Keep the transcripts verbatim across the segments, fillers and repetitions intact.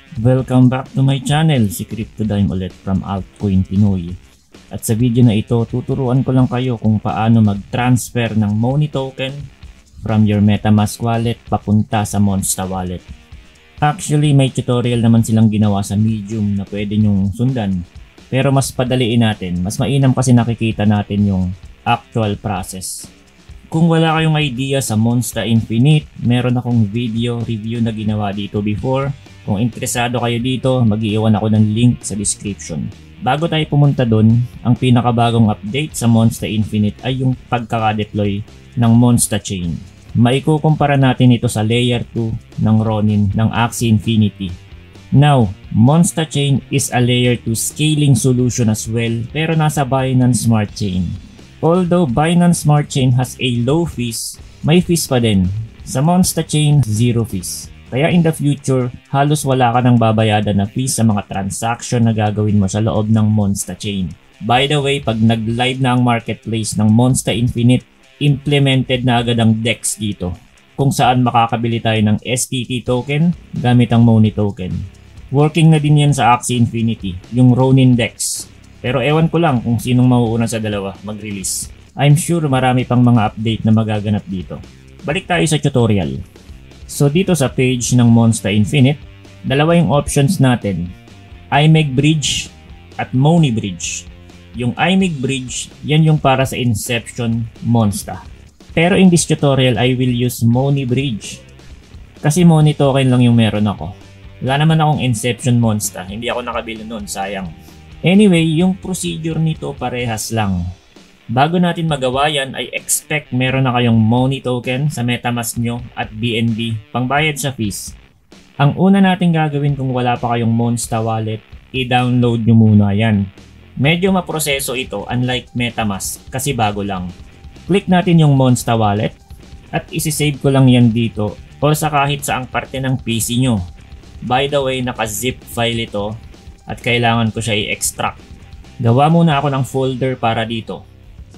Welcome back to my channel, si CryptoDime ulit from Altcoin Pinoy. At sa video na ito, tuturuan ko lang kayo kung paano mag-transfer ng Money token from your MetaMask wallet papunta sa Monsta wallet. Actually, may tutorial naman silang ginawa sa Medium na pwede nyong sundan. Pero mas padaliin natin, mas mainam kasi nakikita natin yung actual process. Kung wala kayong idea sa Monsta Infinite, meron akong video review na ginawa dito before. Kung interesado kayo dito, mag-iiwan ako ng link sa description. Bago tayo pumunta dun, ang pinakabagong update sa Monsta Infinite ay yung pagkaka-deploy ng Monsta Chain. Maikukumpara natin ito sa Layer two ng Ronin ng Axie Infinity. Now, Monsta Chain is a Layer two scaling solution as well, pero nasa Binance Smart Chain. Although Binance Smart Chain has a low fees, may fees pa din. Sa Monsta Chain, zero fees. Kaya in the future, halos wala ka nang babayadan na fees sa mga transaction na gagawin mo sa loob ng Monsta Chain. By the way, pag nag-live na ang marketplace ng Monsta Infinite, implemented na agad ang D E X dito, kung saan makakabili tayo ng S T T token gamit ang Money token. Working na din yan sa Axie Infinity, yung Ronin D E X. Pero ewan ko lang kung sinong mauuna sa dalawa mag-release. I'm sure marami pang mga update na magaganap dito. Balik tayo sa tutorial. So dito sa page ng Monsta Infinite, dalawa yung options natin, I M E G Bridge at Money Bridge. Yung I M E G Bridge, yan yung para sa Inception Monsta. Pero in this tutorial, I will use Money Bridge. Kasi Money token lang yung meron ako. Wala naman akong Inception Monsta, hindi ako nakabili nun, sayang. Anyway, yung procedure nito parehas lang. Bago natin magawa yan, I expect meron na kayong Money token sa MetaMask nyo at B N B pangbayad sa fees. Ang una natin gagawin kung wala pa kayong Monsta wallet, i-download nyo muna yan. Medyo maproseso ito unlike MetaMask kasi bago lang. Click natin yung Monsta wallet at isi-save ko lang yan dito o sa kahit saang parte ng P C nyo. By the way, naka-zip file ito at kailangan ko siya i-extract. Gawa muna ako ng folder para dito.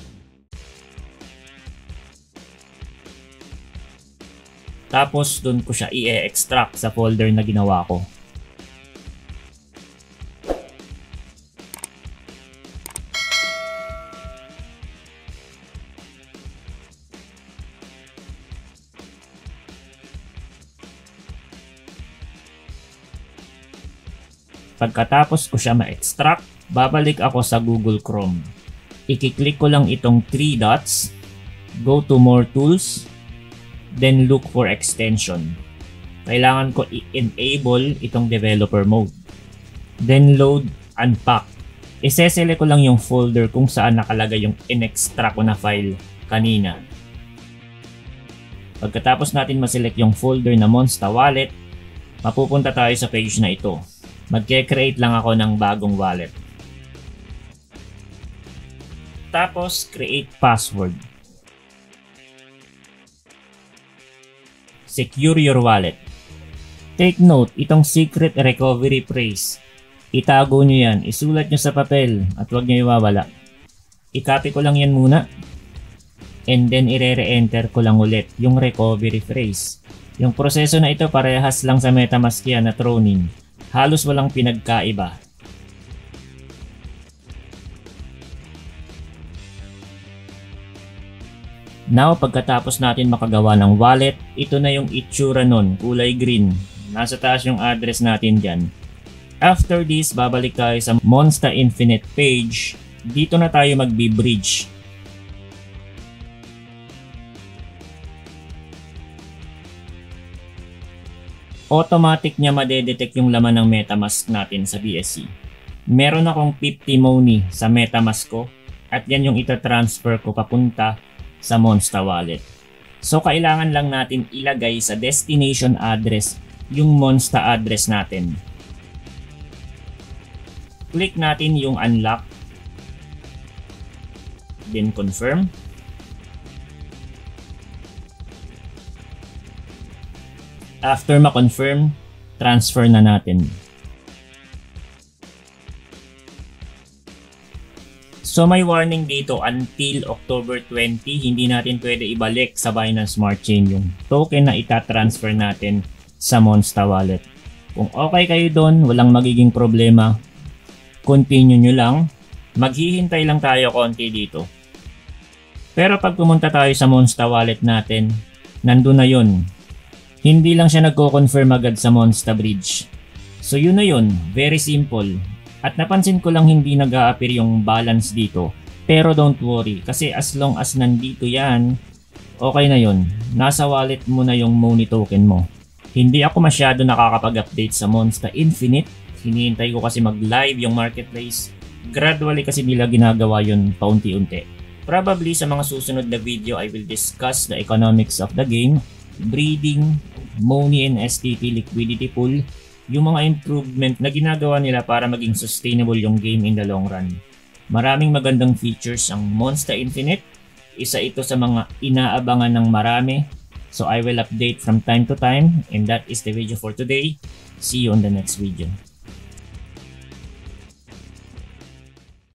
Tapos doon ko siya i-extract sa folder na ginawa ko. Pagkatapos ko siya ma-extract, babalik ako sa Google Chrome. I-click ko lang itong three dots, go to More Tools, then look for extension. Kailangan ko i-enable itong developer mode. Then load, unpack. Isesele ko lang yung folder kung saan nakalagay yung in-extract ko na file kanina. Pagkatapos natin ma-select yung folder na Monsta Wallet, mapupunta tayo sa page na ito. Magke-create lang ako ng bagong wallet. Tapos, create password. Secure your wallet. Take note, itong secret recovery phrase, itago nyo yan, isulat nyo sa papel at huwag nyo iwawala. I-copy ko lang yan muna and then i-re-enter ko lang ulit yung recovery phrase. Yung proseso na ito parehas lang sa MetaMask yan at Ronin. Halos walang pinagkaiba. Now, pagkatapos natin makagawa ng wallet, ito na yung itsura nun, kulay green. Nasa taas yung address natin dyan. After this, babalik tayo sa Monsta Infinite page. Dito na tayo magbi-bridge. Automatic niya madedetect yung laman ng MetaMask natin sa B S C. Meron akong fifty Money sa MetaMask ko at yan yung ita-transfer ko papunta sa Monsta wallet. So kailangan lang natin ilagay sa destination address yung Monsta address natin. Click natin yung unlock, then confirm. After ma-confirm, transfer na natin. So may warning dito, until October twentieth, hindi natin pwede ibalik sa Binance Smart Chain yung token na ita-transfer natin sa Monsta Wallet. Kung okay kayo doon, walang magiging problema. Continue nyo lang. Maghihintay lang tayo konti dito. Pero pag pumunta tayo sa Monsta wallet natin, nandun na yun. Hindi lang siya nagko-confirm agad sa Monsta Bridge. So yun na yun, very simple. At napansin ko lang hindi nag-a-appear yung balance dito. Pero don't worry, kasi as long as nandito yan, okay na yun. Nasa wallet mo na yung Money token mo. Hindi ako masyado nakakapag-update sa Monsta Infinite. Hinihintay ko kasi mag-live yung marketplace. Gradually kasi nila ginagawa yun paunti-unti. Probably sa mga susunod na video, I will discuss the economics of the game, breeding, Money and S T P liquidity pool, yung mga improvement na ginagawa nila para maging sustainable yung game in the long run. Maraming magandang features ang Monsta Infinite. Isa ito sa mga inaabangan ng marami. So I will update from time to time, and that is the video for today. See you on the next video.